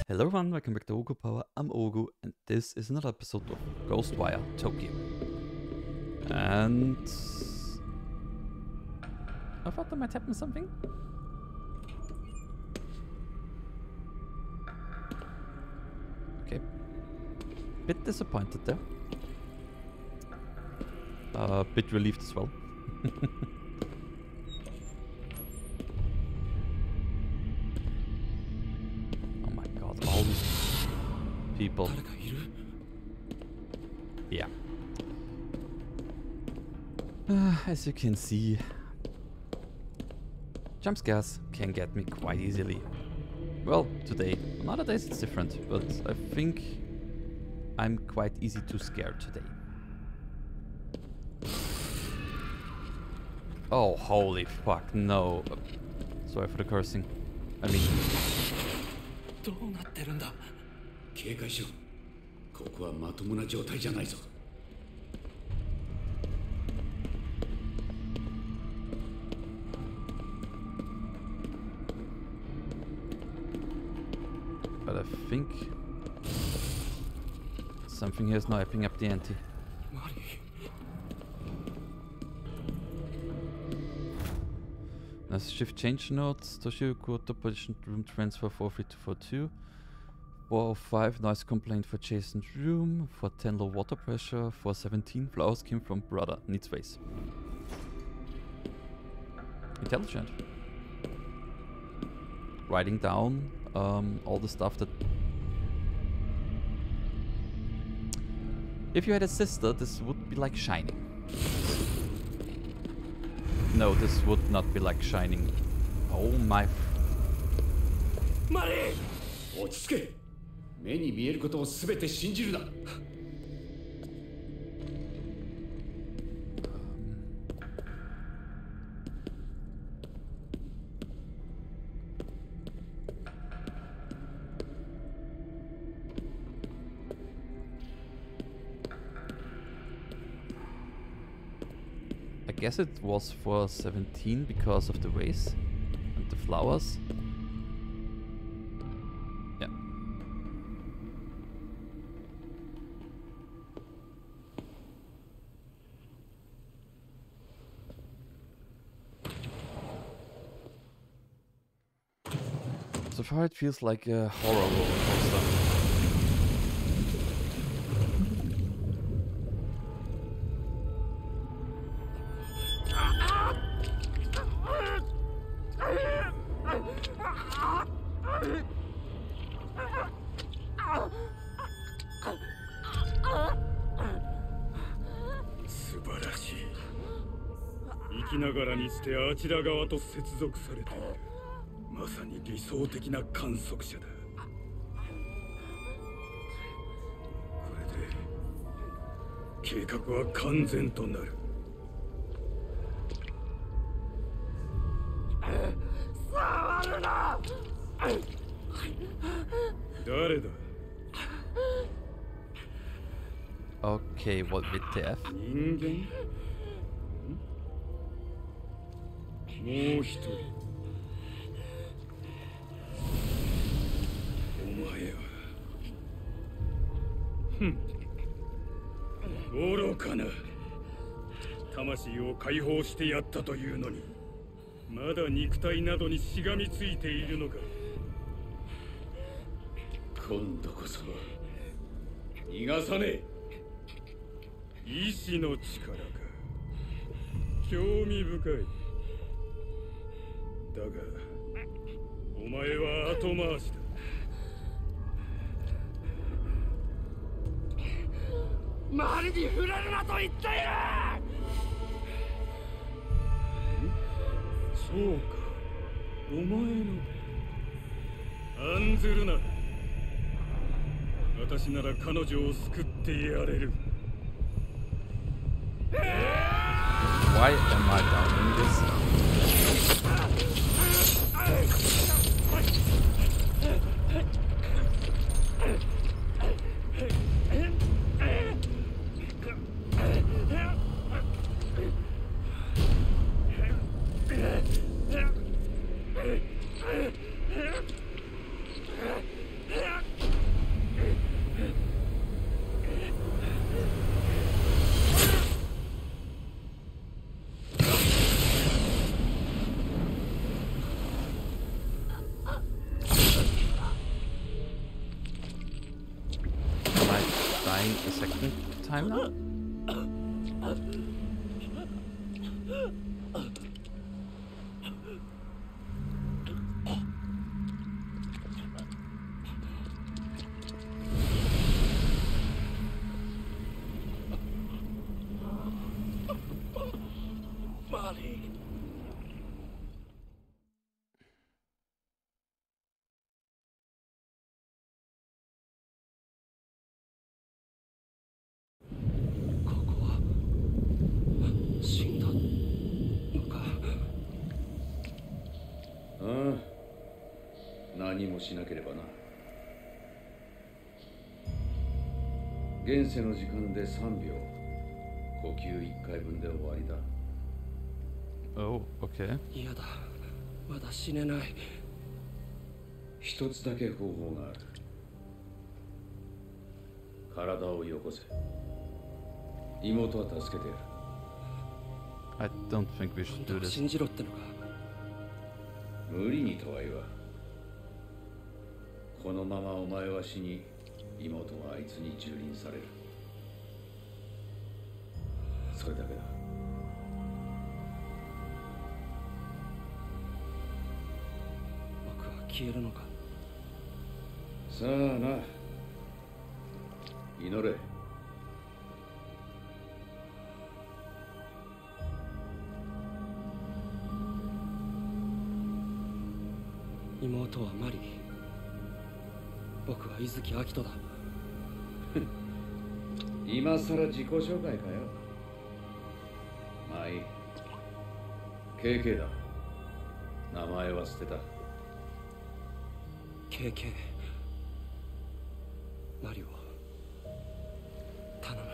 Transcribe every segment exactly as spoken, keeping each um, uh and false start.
Hello everyone, welcome back to Ogu Power. I'm Ogu, and this is another episode of Ghostwire Tokyo. And I thought there might happen something. Okay, bit disappointed there. A uh, bit relieved as well. All these people. Yeah. Uh, as you can see, jump scares can get me quite easily. Well, today. On other days it's different, but I think I'm quite easy to scare today. Oh, holy fuck, no. Uh, sorry for the cursing. I mean... どうなってるんだ。警戒しろ。ここはまともな状態じゃないぞ。 But I think something here is now upping up the ante. Let's shift change notes. Toshio to position room transfer four three two four two. four oh five noise complaint for Jason's room. four ten low water pressure. four seventeen flowers came from brother. Needs space. Intelligent. Writing down um, all the stuff that... If you had a sister, this would be like Shining. No, this would not be like Shining. Oh my... Mari! 落ち着け。目に見えることをすべて信じるな。 I guess it was for seventeen because of the vase and the flowers. Yeah. So far it feels like a horror roller coaster. 生きながらにしてあちら側と接続されている。まさに理想的な観測者だ。これで計画は完全となる。触るな。誰だ。 Okay, what W T F? 人間？もう一人。お前は。ふん。愚かな。魂を解放してやったというのに、まだ肉体などにしがみついているのか。 今度こそ逃がさねえ。 意志の力か。興味深い。だが、お前は後回しだ。周りに触れるなと言っている。そうか。お前の。案ずるな。私なら彼女を救ってやれる。 Why am I doubting this? time now? Marty.ああ、何もしなければな。現世の時間でさんびょう、呼吸いっかいぶんで終わりだ。 Oh, okay. 嫌だ、まだ死ねない。一つだけ方法がある。体をよこせ。妹は助けてやる。 I don't think we should do this. 信じろってのか。無理にとは言わん。このままお前は死に、妹はあいつに蹂躙される。それだけだ。僕は消えるのか。さあな、祈れ。妹はマリー、僕は伊月明人だ。今さら自己紹介かよ。まあいい。ケーケー だ。名前は捨てた。ケーケー、マリを頼む。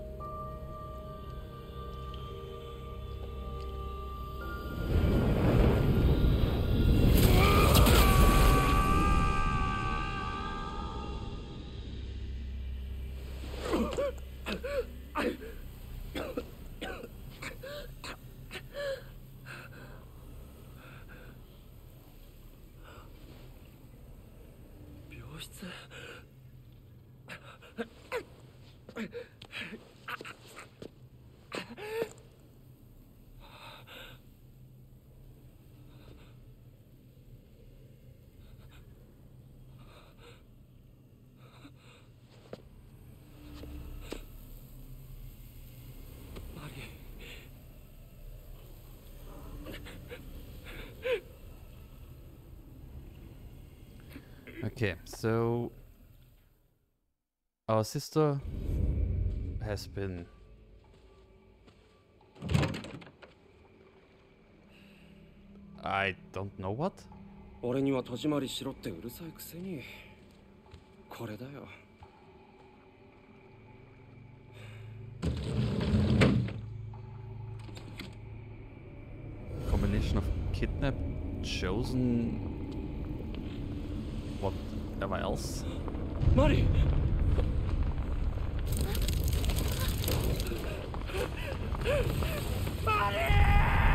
Okay, so our sister has been I don't know what? 俺には戸締まりしろってうるさいくせに。これだよ。 Combination of kidnap, chosen, whatever else. マリー。マリー。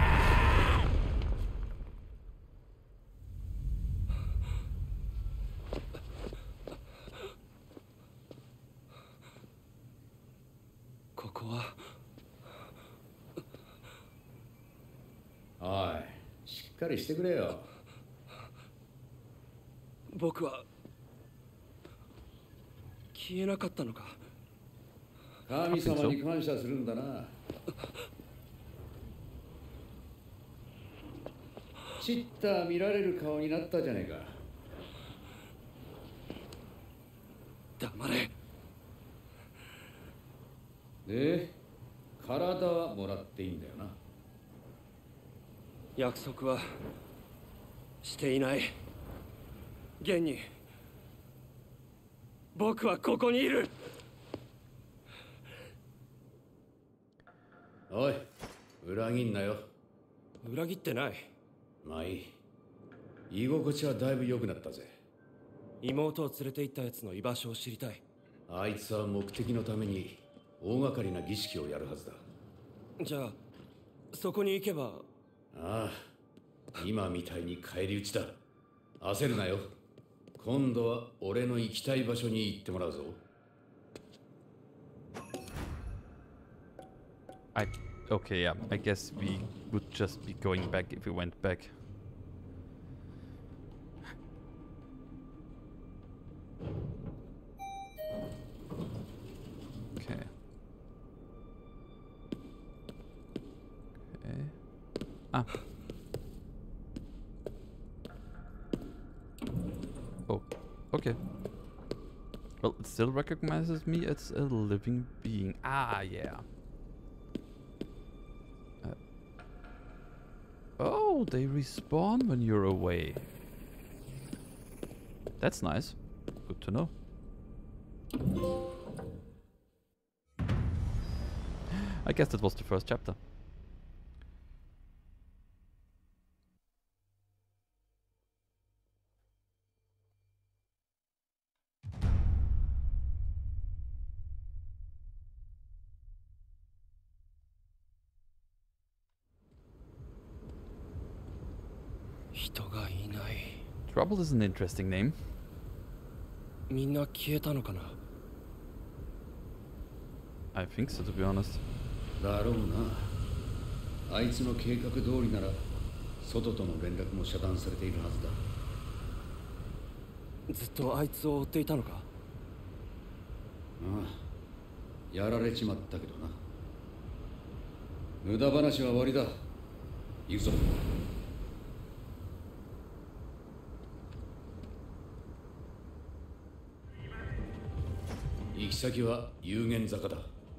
ここは。おい、しっかりしてくれよ。僕は消えなかったのか。神様に感謝するんだな。ちった見られる顔になったじゃねえか。黙れ。で、体はもらっていいんだよな。約束はしていない。現に僕はここにいる。おい、裏切んなよ。裏切ってない。まあいい。居心地はだいぶ良くなったぜ。妹を連れて行ったやつの居場所を知りたい。あいつは目的のために大掛かりな儀式をやるはずだ。じゃあそこに行けば。ああ、今みたいに返り討ちだ。焦るなよ。今度は俺の行きたい場所に行ってもらうぞ。 I... Okay, yeah. I guess we would just be going back if we went back. Okay. Okay. Ah. Oh, okay. Well, it still recognizes me as a living being. Ah, yeah. Uh, oh, they respawn when you're away. That's nice. Good to know. I guess that was the first chapter. Trouble is an interesting name. みんな消えたのかな? I think so, to be honest. だろうな。あいつの計画通りなら、外との連絡も遮断されているはずだ。ずっとあいつを追っていたのか? ああ、やられちまったけどな。無駄話は終わりだ。行くぞ。行き先は有限坂だ。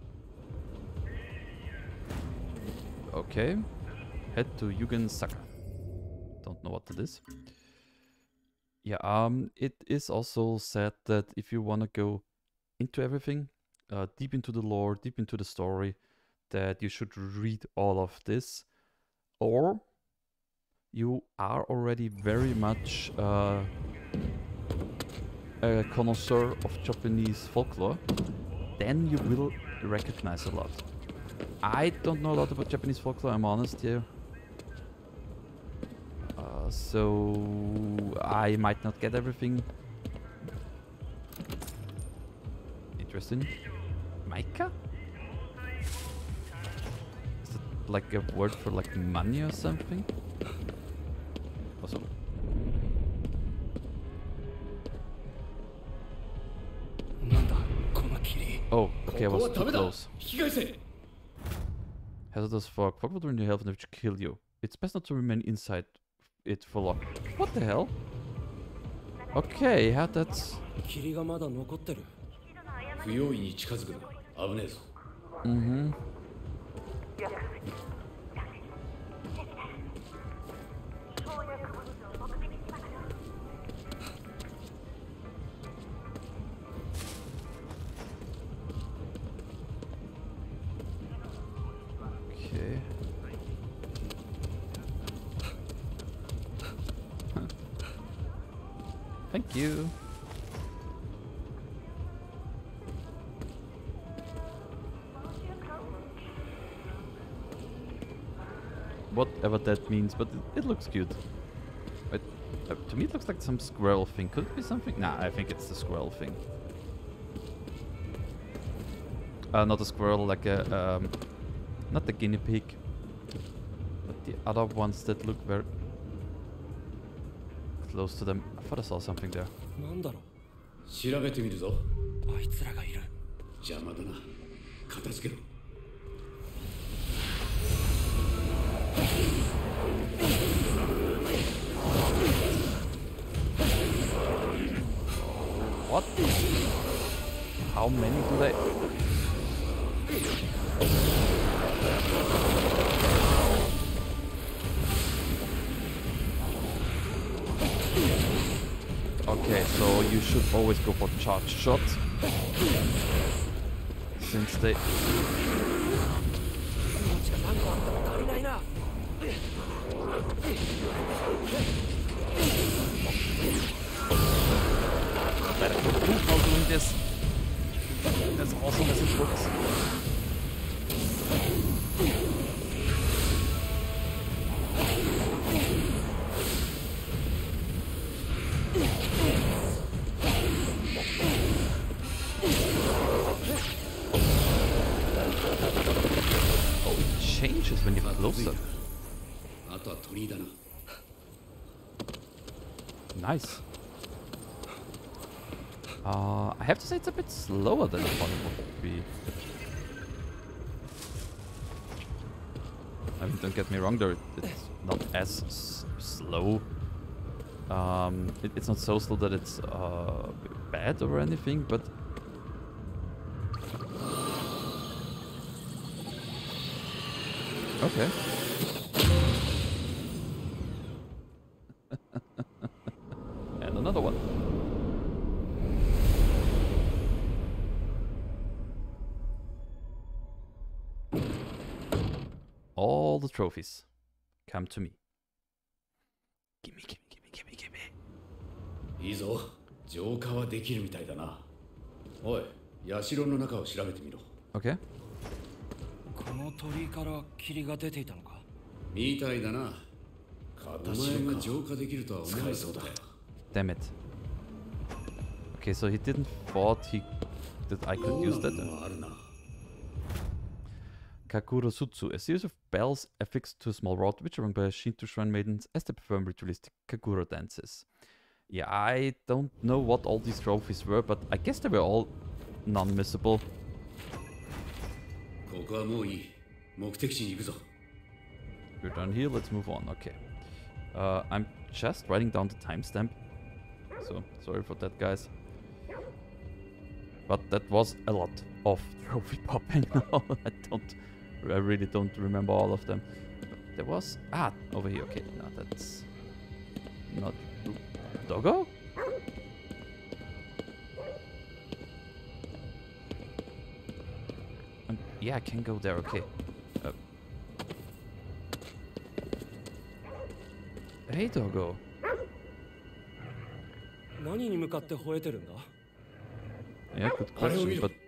Okay. Head to Yugen Saka. Don't know what it is. Yeah, um, it is also said that if you want to go into everything, uh, deep into the lore, deep into the story, that you should read all of this, or you are already very much uh, a connoisseur of Japanese folklore, then you will recognize a lot. I don't know a lot about Japanese folklore, I'm honest here. Uh, so I might not get everything. Interesting. Maika? Is it like a word for like money or something? Also. Oh, okay, I was too close. Hazardous fog. Fog will drain your health and it will kill you. It's best not to remain inside it for long. What the hell? Okay, yeah, that's... Mm-hmm. Okay. Thank you. Whatever that means, but it, it looks cute. But uh, to me it looks like some squirrel thing. Could it be something? Nah, I think it's the squirrel thing. Uh, not a squirrel, like a... Um, not the guinea pig. But the other ones that look very... close to them. I thought I saw something there. What? How many do they... Okay, so you should always go for charge shots. Since they... Better go through while doing this. That's awesome as it looks. happens when you get closer. Nice. Uh, I have to say it's a bit slower than I thought it would be. I mean, don't get me wrong, there it's not as s slow. Um, it, it's not so slow that it's uh, bad or anything, but okay. And another one. All the trophies come to me. Gimme, gimme, gimme, gimme, gimme. いいぞ、浄化はできるみたいだな。おい、社の中を調べてみろ。 Okay. この鳥居から霧が出ていたのか。みたいだな。お前が浄化できるとは思えないそうだ。 Damn it. Okay, so he didn't thought he that I could use that. Kakuro Sutsu, a series of bells affixed to a small rod, which are rung by Shinto shrine maidens as they perform ritualistic Kakuro dances. Yeah, I don't know what all these trophies were, but I guess they were all non-missable. We're done here, let's move on, okay. Uh, I'm just writing down the timestamp, so sorry for that, guys. But that was a lot of trophy popping now. I don't, I really don't remember all of them. There was, ah, over here, okay, no, that's not, Doggo? Um, yeah, I can go there, okay. Uh, hey, Doggo. Yeah, good question, but...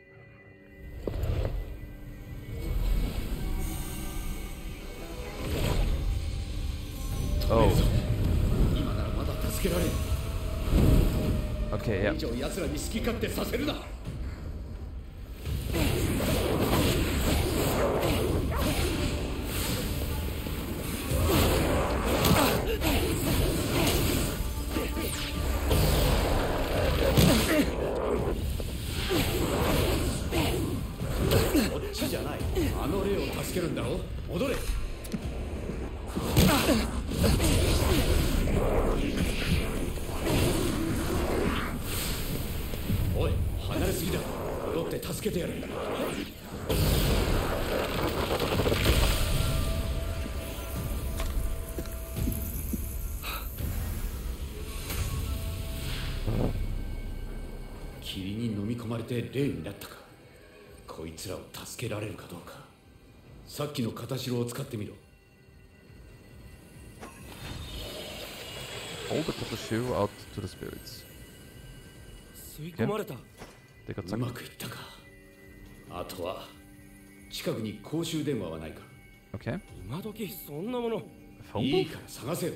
Oh. Okay, yeah. Hold the Katashiro out to the spirits. Okay. They got sucked. Okay. Phone booth?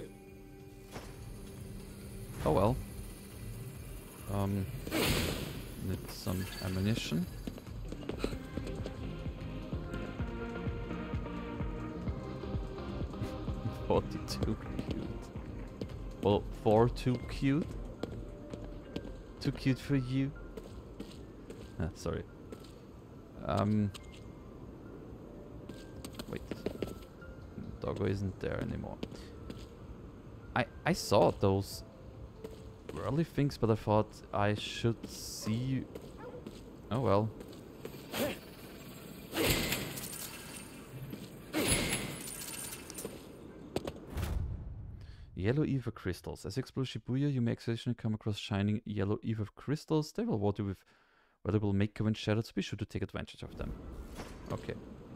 Oh well. Um, need some ammunition. forty-two cute. Well, four too cute. Too cute for you. Ah, sorry. Um. Wait. Doggo isn't there anymore. I I saw those early things, but I thought I should see. Oh well. Yellow Ether crystals. As you explore Shibuya, you may occasionally come across shining yellow Ether crystals. They will water with valuable makeover and shadows. Be sure to take advantage of them. Okay.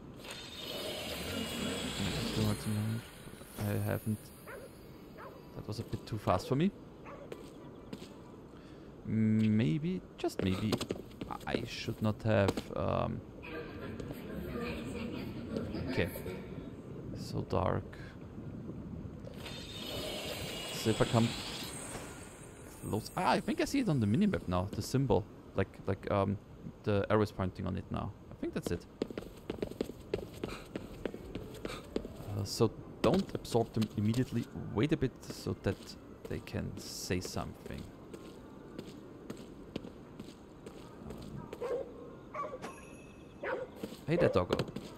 I haven't. That was a bit too fast for me. Maybe, just maybe, I should not have. Um, okay. So dark. So if I come close, ah, I think I see it on the minimap now. The symbol, like like um, the arrow is pointing on it now. I think that's it. Uh, so don't absorb them immediately. Wait a bit so that they can say something. Um, hey there, doggo.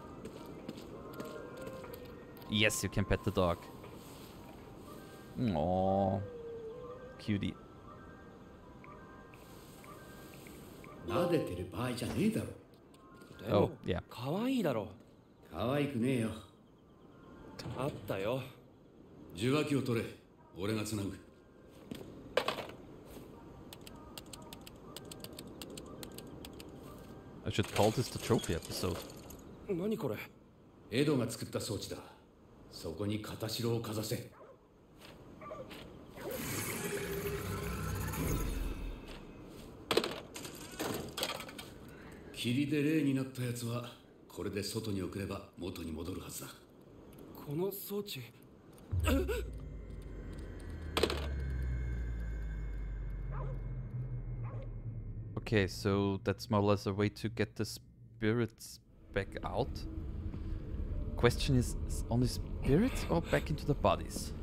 Yes, you can pet the dog. Aww. Cutie. 撫でてる場合じゃねえだろ。 でも Oh, yeah. 可愛いだろ。 可愛くねえよ。 あったよ。 受話器を取れ。俺がつなぐ。 I should call this the trophy episode. 何これ。 エドが作った装置だ。そこに片白をかざせ。霧で霊になったやつはこれで外に送れば元に戻るはずだ。 この装置。 Okay, so that's more or less a way to get the spirits back out. Question is, is only spirits or back into the bodies?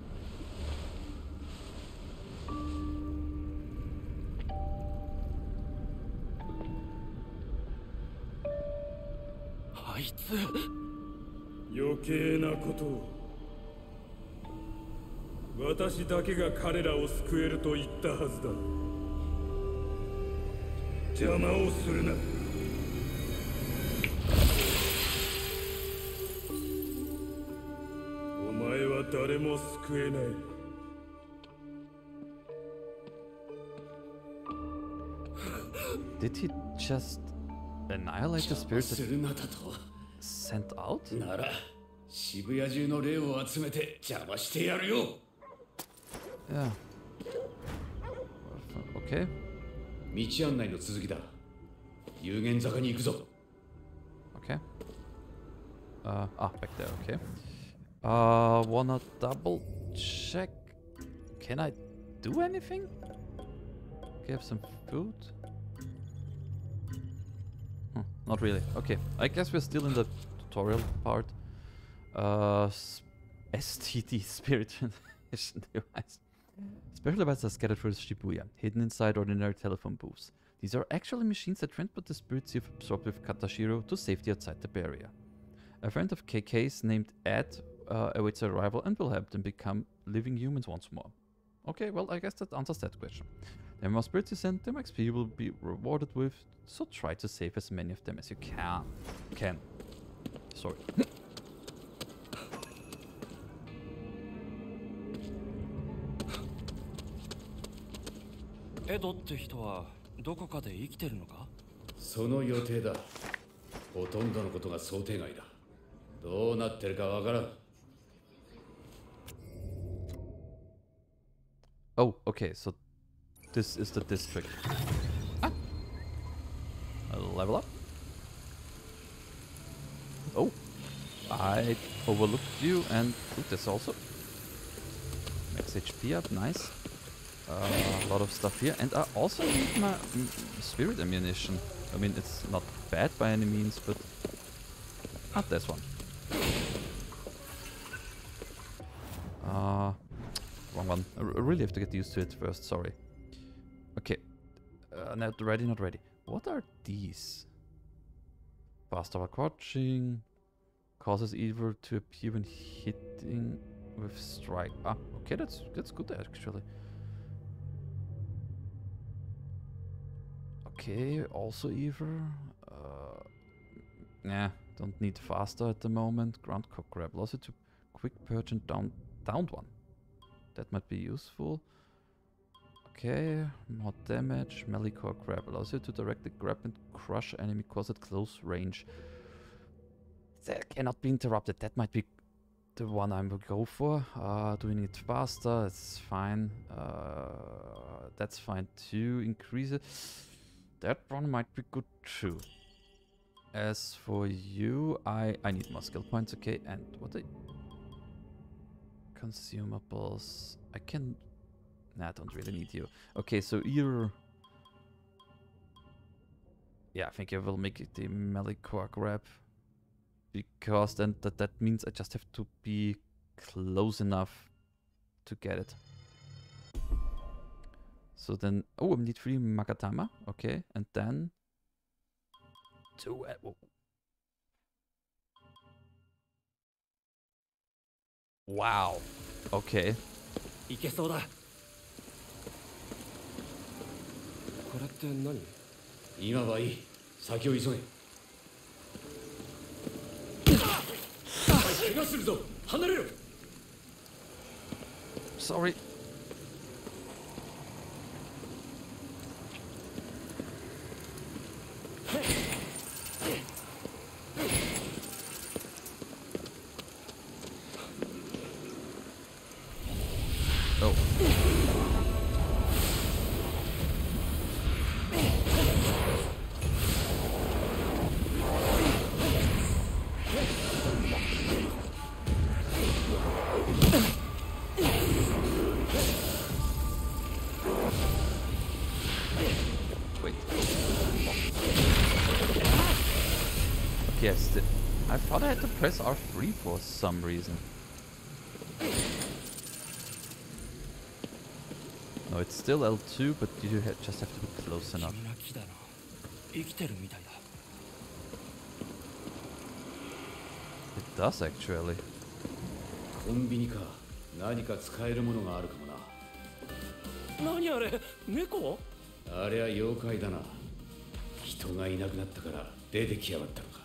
あいつ。 余計なことを。私だけが彼らを救えると言ったはずだ。邪魔をするな。お前は誰も救えない。 Did he just annihilate the spirits that するなだと。 sent out? なら渋谷中の霊を集めて邪魔してやるよ。 Yeah. Okay. 道案内の続きだ。有限坂に行くぞ。 Okay. Uh, ah, back there, okay. Uh, wanna double check? Can I do anything? Okay, have some food? Hmm, not really. Okay, I guess we're still in the tutorial part. Uh, s- S T D, Spirit Transmission Device. Special devices are scattered through Shibuya, hidden inside ordinary telephone booths. These are actually machines that transport the spirits you've absorbed with Katashiro to safety outside the barrier. A friend of K K's named Ed uh, awaits arrival and will help them become living humans once more. Okay, well, I guess that answers that question. The more spirits you send, the more X P you will be rewarded with, so try to save as many of them as you can. Can. Sorry. エドって人はどこかで生きてるのか？ その予定だ。ほとんどのことが想定外だ。どうなってるかわからん。 Oh, okay, so this is the district. Ah! A level up. Oh, I overlooked you and took this also. Max H P up, nice. Uh, a lot of stuff here, and I also need my mm, spirit ammunition. I mean, it's not bad by any means, but not this one. Uh, wrong one. I r- really have to get used to it first. Sorry. Okay, uh, not ready, not ready. What are these? Fast hour crouching causes evil to appear when hitting with strike. Ah, okay, that's that's good actually. Okay, also evil. Uh, nah, don't need faster at the moment. Ground cock grab allows you to quick purge and down downed one. That might be useful. Okay, more damage. Melee core grab allows you to directly grab and crush enemy cores at close range. That cannot be interrupted. That might be the one I will go for. Uh, doing it faster, it's fine. Uh, that's fine too. Increase it. That one might be good too. As for you, I I need more skill points. Okay, and what the consumables? I can. Nah, I don't really need you. Okay, so you're. Yeah, I think I will make it the melee core grab. because then that, that means I just have to be close enough to get it. So then, oh, I need three Magatama, okay, and then two. Uh, whoa. Wow, okay. いけそうだ。これって何？今はいい。先を急げ。怪我するぞ。離れろ。 Sorry. Oh. Wait. Yes, the, I thought I had to press R three for some reason. No, it's still L two, but you ha just have to be close enough. It does actually. コンビニか。何か使えるものがあるかもな。何あれ？猫？あれは妖怪だな。人がいなくなったから出てきやがったのか。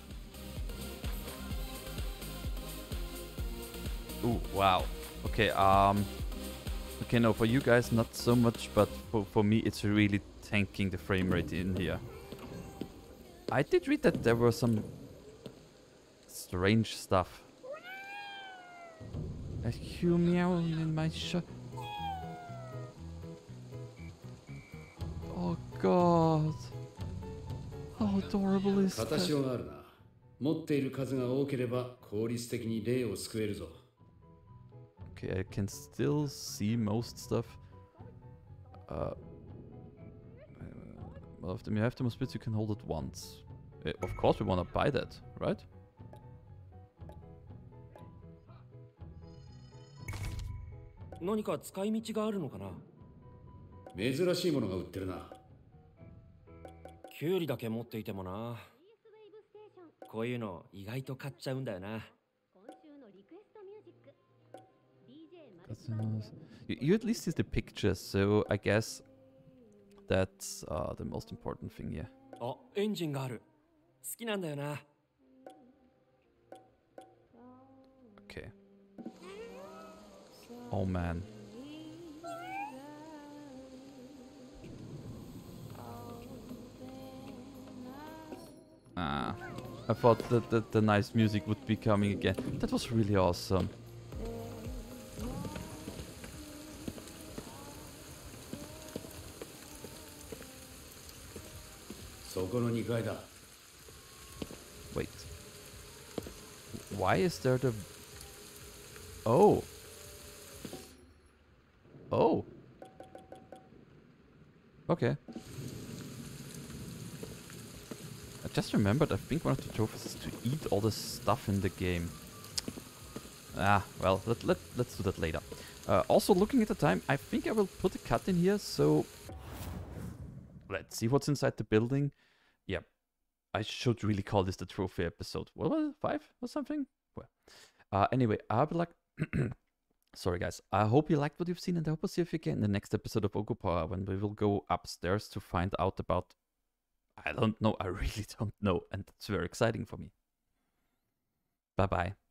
Ooh, wow. Okay, um... Okay, no, for you guys not so much, but for, for me it's really tanking the frame rate in here. I did read that there were some strange stuff. A Hugh meowing in my shop. Oh god. How adorable is that? 片潮があるな。持っている数が多ければ効率的に霊を救えるぞ。 Okay, I can still see most stuff. Uh, well, of them you have the most bits, you can hold it once. Uh, of course we want to buy that, right? What? 何か使い道があるのかな？珍しいものが売ってるな。キュウリだけ持っていてもな。こういうの意外と買っちゃうんだよな。 You, you at least see the pictures, so I guess that's uh, the most important thing here. あ、エンジンがある。好きなんだよな。 Okay. Oh man. Ah, I thought that, that the nice music would be coming again. That was really awesome. Wait. Why is there the... Oh. Oh. Okay. I just remembered, I think one of the trophies is to eat all the stuff in the game. Ah, well, let, let, let's do that later. Uh, also, looking at the time, I think I will put a cut in here, so... Let's see what's inside the building. Yeah, I should really call this the trophy episode. What was it? Five or something? Well, uh, anyway, I'll be like... Sorry guys, I hope you liked what you've seen, and I hope I'll see you again in the next episode of Ogopower, when we will go upstairs to find out about... I don't know, I really don't know, and it's very exciting for me. Bye bye.